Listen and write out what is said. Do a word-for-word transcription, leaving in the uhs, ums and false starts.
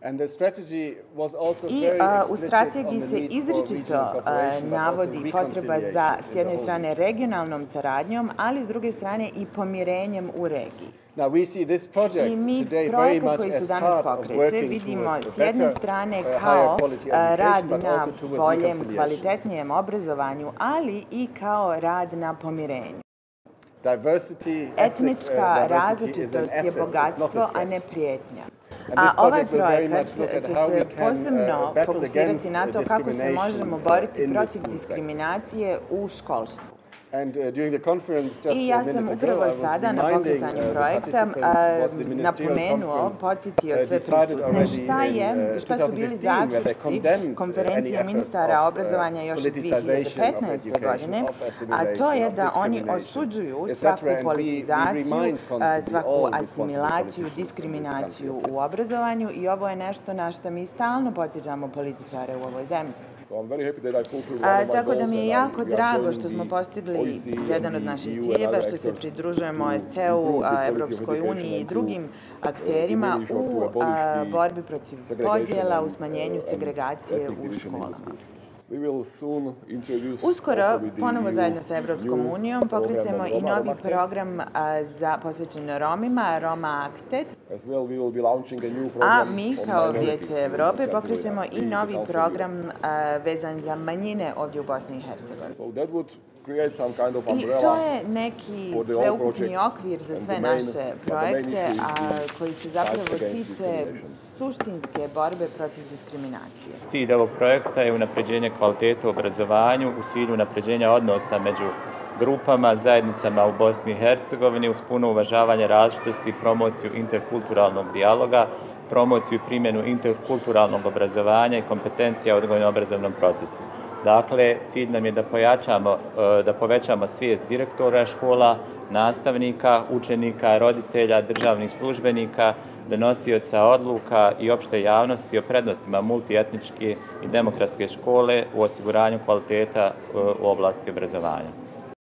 I u strategiji se izričito navodi potreba za, s jedne strane, regionalnom saradnjom, ali s druge strane i pomirenjem u regiji. I mi projekat koji se danas pokreće vidimo s jedne strane kao rad na boljem, kvalitetnijem obrazovanju, ali i kao rad na pomirenju. Etnička različitost je bogatstvo, a ne prijetnja. A ovaj projekat će se posebno fokusirati na to kako se možemo boriti protiv diskriminacije u školstvu. I ja sam upravo sada na pokretanju projekta napomenuo, podsjetio sve prisutne šta je, šta su bili zaključci konferencije ministara obrazovanja još iz dve hiljade petnaeste. godine, a to je da oni osuđuju svaku politizaciju, svaku asimilaciju, diskriminaciju u obrazovanju i ovo je nešto na što mi stalno podsjećamo političare u ovoj zemlji. Tako da mi je jako drago što smo postigli jedan od naših ciljeva, što se pridružujemo O S C E-u, Evropskoj uniji i drugim akterima u borbi protiv podjela, u smanjenju segregacije u školama. Uskoro, ponovo zajedno sa Evropskom unijom, pokrećemo i novi program za posvećen Romima, Roma Acted, a mi kao Vijeće Evrope pokrećemo i novi program vezan za manjine ovdje u Bosni i Hercegovini. I to je neki sveukupni okvir za sve naše projekte, koji se zapravo tiče suštinske borbe protiv diskriminacije. Cilj ovog projekta je unapređenje kvalitete u obrazovanju u cilju unapređenja odnosa među grupama, zajednicama u Bosni i Hercegovini uz puno uvažavanje različitosti, promociju interkulturalnog dijaloga, promociju i primjenu interkulturalnog obrazovanja i kompetencija u odgojno-obrazovnom procesu. Dakle, cilj nam je da pojačamo, da povećamo svijest direktora škola, nastavnika, učenika, roditelja, državnih službenika, donosioca odluka i opšte javnosti o prednostima multietničke i demokratske škole u osiguranju kvaliteta u oblasti obrazovanja.